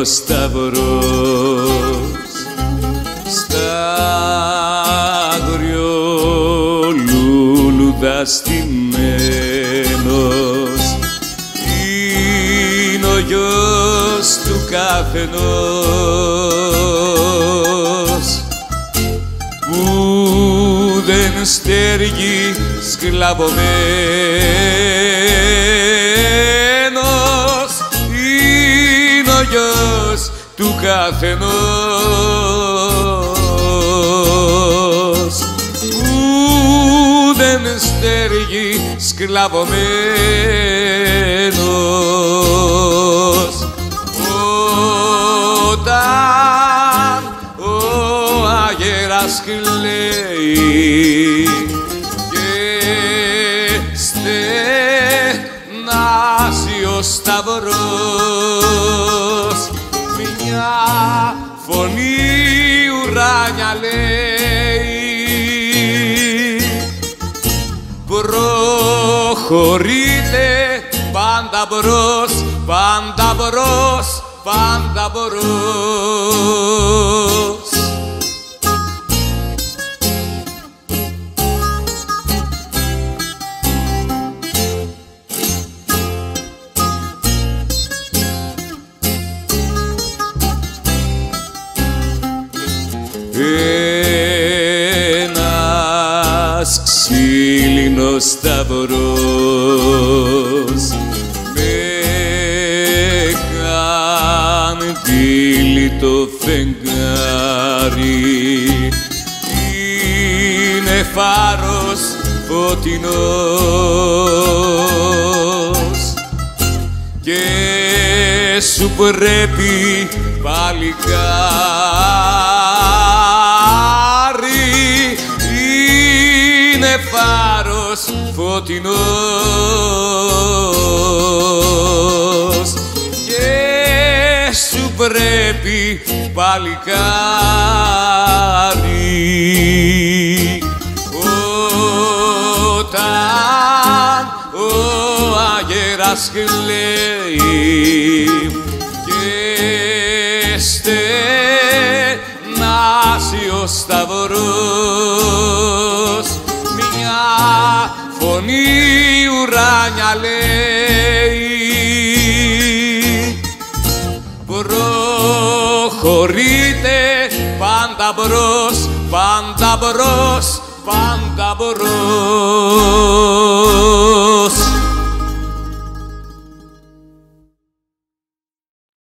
σταυρός στα αγριολούλουδα στημένος είναι ο γιος του καθενός που δεν στέργει σκλαβωμένος είναι ο γιος του καθενός που δεν στέργει σκλαβωμένος όταν ο αγέρας κλαίει και στενάζει ο σταυρός μια φωνή ουράνια λέει προχωρείτε πάντα μπρος, πάντα μπρος, πάντα μπρος. Ένας ξύλινος σταυρός με καντήλι το φεγγάρι είναι φάρος φωτεινός και σου πρέπει παλικάρι είναι φάρος φωτεινός και σου πρέπει παλικάρι όταν ο αγέρας κλαίει και στενάζει ο σταυρός μια φωνή ουράνια λέει προχωρείτε πάντα μπρος, πάντα μπρος, πάντα μπρος.